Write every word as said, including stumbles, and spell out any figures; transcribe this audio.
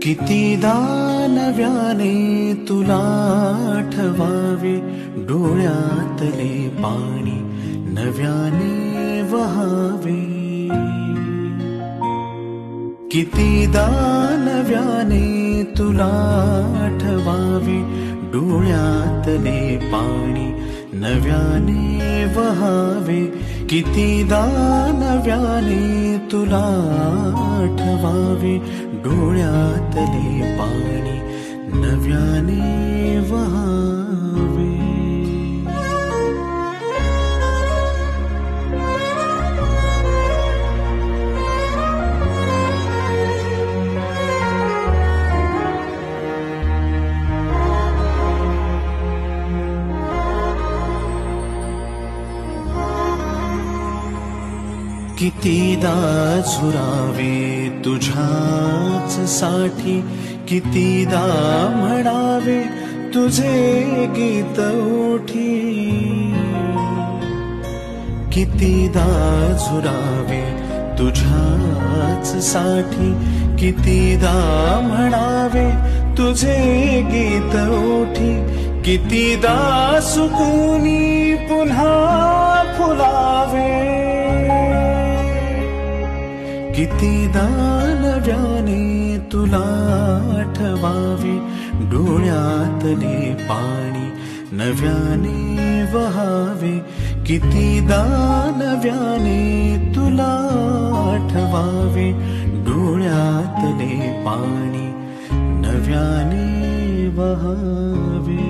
कितीदा नव्याने तुला आठवावे, डोळ्यातले पाणी नव्याने वहावे. कितीदा नव्याने तुला आठवावे, डोळ्यातले पाणी नव्याने वहावे. कितीदा नव्याने तुला आठवावे, डोळ्यातले पाणी नव्याने वहावे. कितीदा झुरावे तुझ्याच साठी, कितीदा म्हणावे तुझे गीत ओठी. कितीदा झुरावे तुझ्याच साठी, कितीदा म्हणावे तुझे गीत ओठी. कितीदा सुकूनी पुन्हा फुलावे, कितीदा नव्याने तुला आठवावे, डोळ्यातले पाणी नव्याने वहावे. कितीदा नव्याने तुला आठवावे, डोळ्यातले पाणी नव्याने वहावे.